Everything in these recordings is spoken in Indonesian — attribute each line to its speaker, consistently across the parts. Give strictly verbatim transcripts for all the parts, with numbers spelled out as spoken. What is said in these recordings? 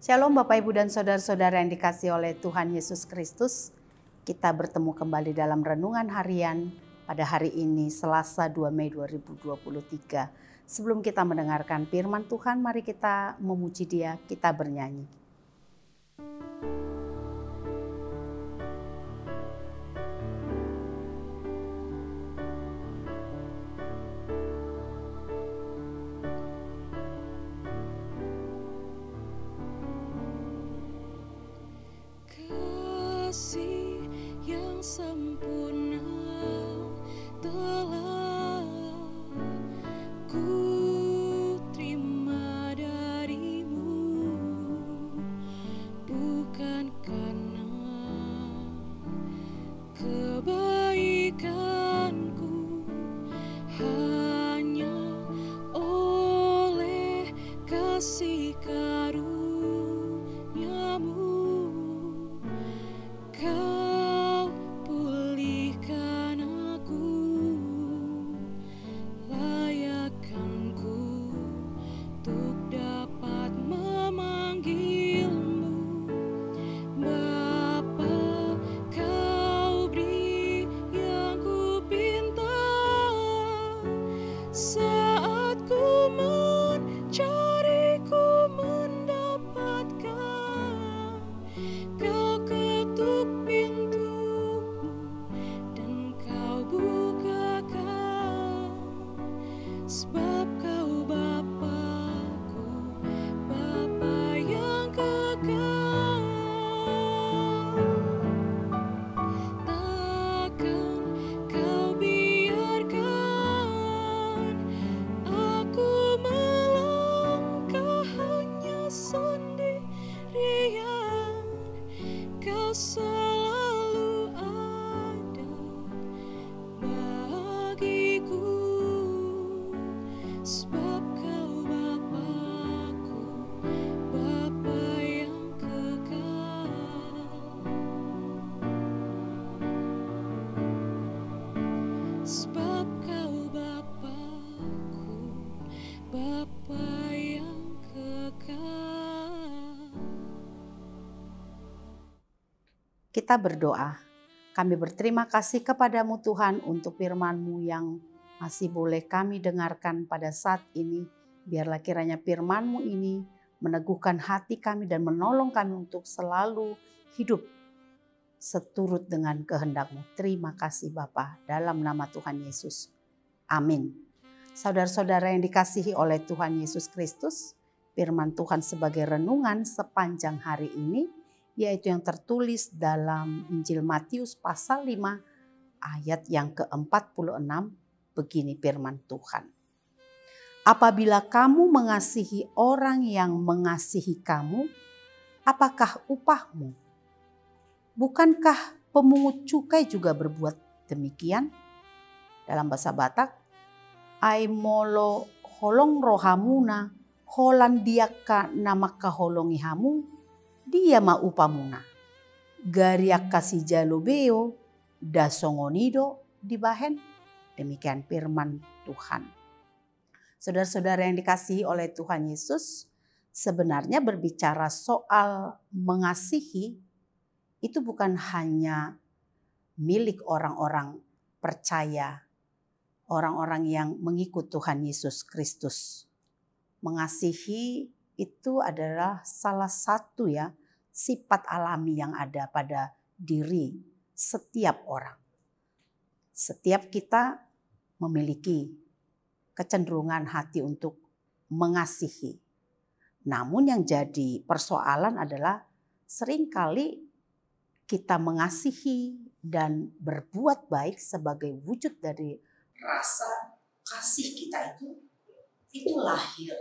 Speaker 1: Shalom Bapak Ibu dan Saudara-saudara yang dikasihi oleh Tuhan Yesus Kristus. Kita bertemu kembali dalam renungan harian pada hari ini Selasa dua Mei dua ribu dua puluh tiga. Sebelum kita mendengarkan firman Tuhan, mari kita memuji Dia, kita bernyanyi.
Speaker 2: Kasih yang sempurna telah ku terima darimu, bukan karena kebaikanku, hanya oleh kasih karuniamu. Kau pulihkan aku, layakkanku untuk dapat memanggilmu Bapa. Kau beri yang ku pinta saat ku mencari, ku mendapatkan. Kau ketuk pintumu dan kau bukakan, sebab kau Bapa-Ku, Bapa yang kekal. Takkan kau biarkan aku melangkah hanya sendirian. Kau selalu ada bagiku, sebab kau Bapa-Ku, Bapa yang kekal. Sebab kau Bapa-Ku, Bapa yang kekal.
Speaker 1: Kita berdoa. Kami berterima kasih kepadamu Tuhan untuk firman-Mu yang masih boleh kami dengarkan pada saat ini. Biarlah kiranya firman-Mu ini meneguhkan hati kami dan menolong kami untuk selalu hidup seturut dengan kehendak-Mu. Terima kasih Bapa, dalam nama Tuhan Yesus. Amin. Saudara-saudara yang dikasihi oleh Tuhan Yesus Kristus, firman Tuhan sebagai renungan sepanjang hari ini, yaitu yang tertulis dalam Injil Matius pasal lima ayat yang ke empat puluh enam. Begini firman Tuhan. Apabila kamu mengasihi orang yang mengasihi kamu, apakah upahmu? Bukankah pemungut cukai juga berbuat demikian? Dalam bahasa Batak, aimolo holong rohamuna holandiaka namaka holongi hamu, dia ma upamuna. Gariak kasih jalubeo dasongonido dibahen. Demikian firman Tuhan. Saudara-saudara yang dikasihi oleh Tuhan Yesus, sebenarnya berbicara soal mengasihi itu bukan hanya milik orang-orang percaya, orang-orang yang mengikut Tuhan Yesus Kristus. Mengasihi itu adalah salah satu ya sifat alami yang ada pada diri setiap orang. Setiap kita memiliki kecenderungan hati untuk mengasihi. Namun yang jadi persoalan adalah seringkali kita mengasihi dan berbuat baik sebagai wujud dari rasa kasih kita itu, itu lahir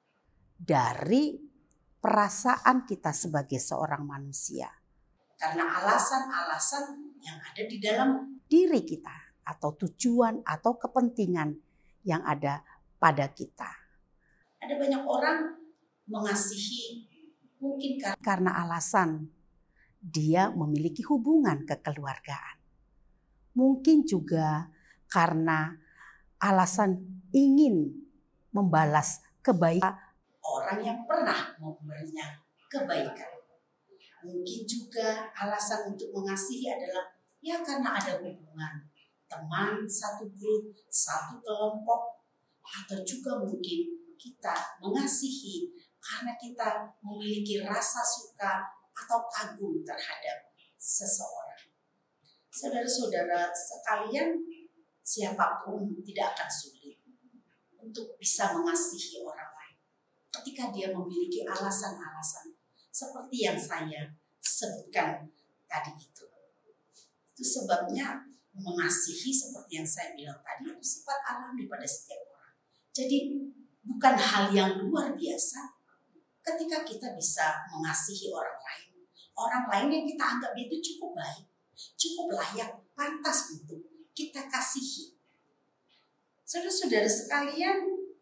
Speaker 1: dari perasaan kita sebagai seorang manusia. Karena alasan-alasan yang ada di dalam diri kita atau tujuan atau kepentingan yang ada pada kita. Ada banyak orang mengasihi mungkin karena alasan dia memiliki hubungan kekeluargaan. Mungkin juga karena alasan ingin membalas kebaikan orang yang pernah memberinya kebaikan. Mungkin juga alasan untuk mengasihi adalah ya karena ada hubungan teman, satu grup, satu kelompok, atau juga mungkin kita mengasihi karena kita memiliki rasa suka atau kagum terhadap seseorang. Saudara-saudara sekalian, siapapun tidak akan sulit untuk bisa mengasihi orang lain ketika dia memiliki alasan-alasan seperti yang saya sebutkan tadi itu. Itu sebabnya mengasihi seperti yang saya bilang tadi itu sifat alami pada setiap orang. Jadi bukan hal yang luar biasa ketika kita bisa mengasihi orang lain. Orang lain yang kita anggap itu cukup baik, cukup layak, pantas untuk kita kasihi. Saudara-saudara sekalian,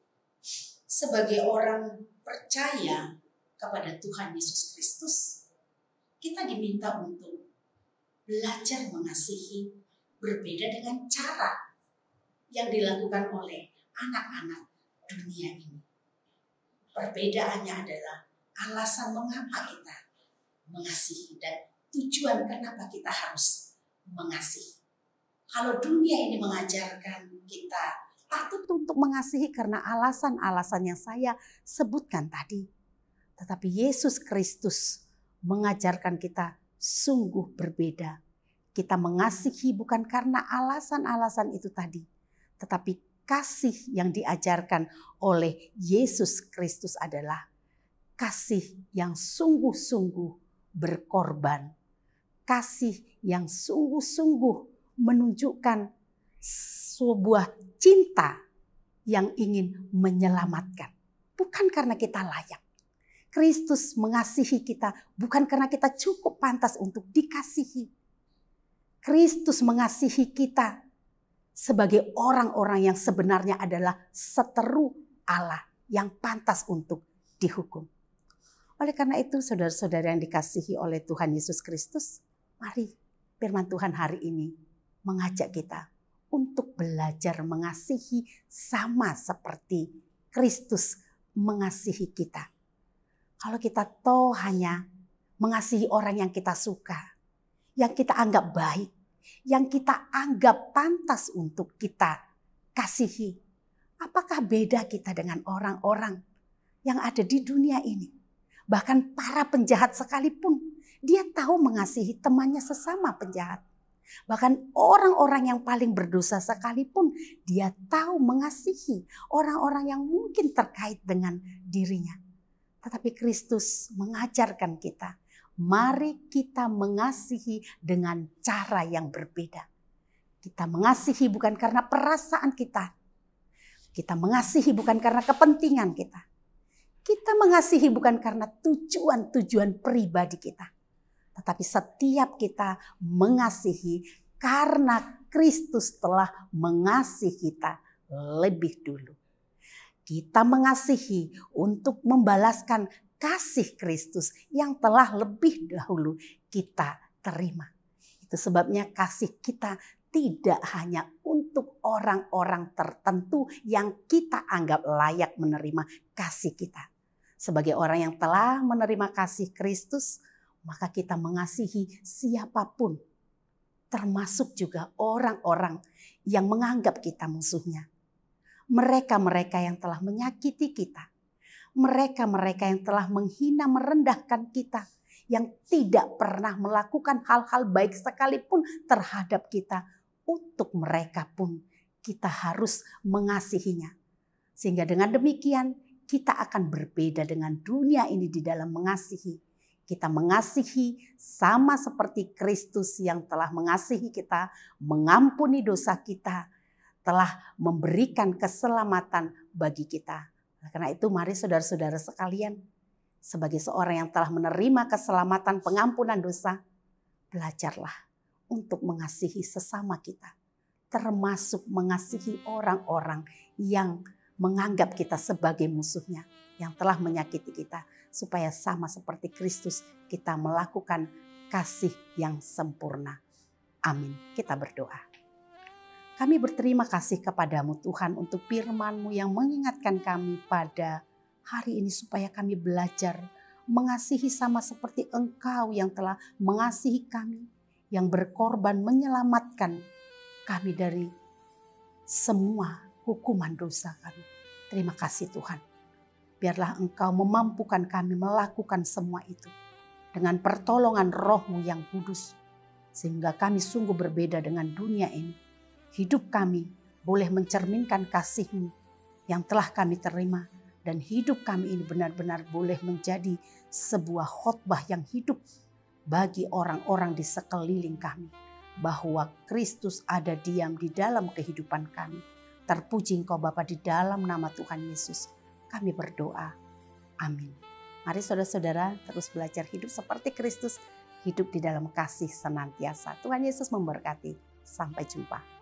Speaker 1: sebagai orang percaya kepada Tuhan Yesus Kristus, kita diminta untuk belajar mengasihi berbeda dengan cara yang dilakukan oleh anak-anak dunia ini. Perbedaannya adalah alasan mengapa kita mengasihi dan tujuan kenapa kita harus mengasihi. Kalau dunia ini mengajarkan kita patut untuk mengasihi karena alasan-alasan yang saya sebutkan tadi. Tetapi Yesus Kristus mengajarkan kita sungguh berbeda. Kita mengasihi bukan karena alasan-alasan itu tadi, tetapi kasih yang diajarkan oleh Yesus Kristus adalah kasih yang sungguh-sungguh berkorban. Kasih yang sungguh-sungguh menunjukkan sebuah cinta yang ingin menyelamatkan. Bukan karena kita layak. Kristus mengasihi kita bukan karena kita cukup pantas untuk dikasihi. Kristus mengasihi kita sebagai orang-orang yang sebenarnya adalah seteru Allah yang pantas untuk dihukum. Oleh karena itu, saudara-saudara yang dikasihi oleh Tuhan Yesus Kristus, mari firman Tuhan hari ini mengajak kita untuk belajar mengasihi sama seperti Kristus mengasihi kita. Kalau kita toh hanya mengasihi orang yang kita suka, yang kita anggap baik, yang kita anggap pantas untuk kita kasihi, apakah beda kita dengan orang-orang yang ada di dunia ini? Bahkan para penjahat sekalipun, dia tahu mengasihi temannya sesama penjahat. Bahkan orang-orang yang paling berdosa sekalipun, dia tahu mengasihi orang-orang yang mungkin terkait dengan dirinya. Tetapi Kristus mengajarkan kita, mari kita mengasihi dengan cara yang berbeda. Kita mengasihi bukan karena perasaan kita. Kita mengasihi bukan karena kepentingan kita. Kita mengasihi bukan karena tujuan-tujuan pribadi kita. Tetapi setiap kita mengasihi karena Kristus telah mengasihi kita lebih dulu. Kita mengasihi untuk membalaskan kasih Kristus yang telah lebih dahulu kita terima. Itu sebabnya kasih kita tidak hanya untuk orang-orang tertentu yang kita anggap layak menerima kasih kita. Sebagai orang yang telah menerima kasih Kristus, maka kita mengasihi siapapun. Termasuk juga orang-orang yang menganggap kita musuhnya. Mereka-mereka yang telah menyakiti kita. Mereka-mereka yang telah menghina, merendahkan kita. Yang tidak pernah melakukan hal-hal baik sekalipun terhadap kita. Untuk mereka pun kita harus mengasihinya. Sehingga dengan demikian kita akan berbeda dengan dunia ini di dalam mengasihi. Kita mengasihi sama seperti Kristus yang telah mengasihi kita, mengampuni dosa kita, telah memberikan keselamatan bagi kita. Karena itu mari saudara-saudara sekalian, sebagai seorang yang telah menerima keselamatan pengampunan dosa, belajarlah untuk mengasihi sesama kita. Termasuk mengasihi orang-orang yang menganggap kita sebagai musuhnya, yang telah menyakiti kita. Supaya sama seperti Kristus kita melakukan kasih yang sempurna. Amin. Kita berdoa. Kami berterima kasih kepadamu Tuhan untuk firman-Mu yang mengingatkan kami pada hari ini supaya kami belajar mengasihi sama seperti Engkau yang telah mengasihi kami, yang berkorban menyelamatkan kami dari semua hukuman dosa kami. Terima kasih Tuhan. Biarlah Engkau memampukan kami melakukan semua itu dengan pertolongan Roh-Mu yang kudus, sehingga kami sungguh berbeda dengan dunia ini. Hidup kami boleh mencerminkan kasih-Mu yang telah kami terima, dan hidup kami ini benar-benar boleh menjadi sebuah khotbah yang hidup bagi orang-orang di sekeliling kami, bahwa Kristus ada diam di dalam kehidupan kami. Terpuji Engkau Bapa, di dalam nama Tuhan Yesus kami berdoa. Amin. Mari saudara-saudara terus belajar hidup seperti Kristus, hidup di dalam kasih senantiasa. Tuhan Yesus memberkati. Sampai jumpa.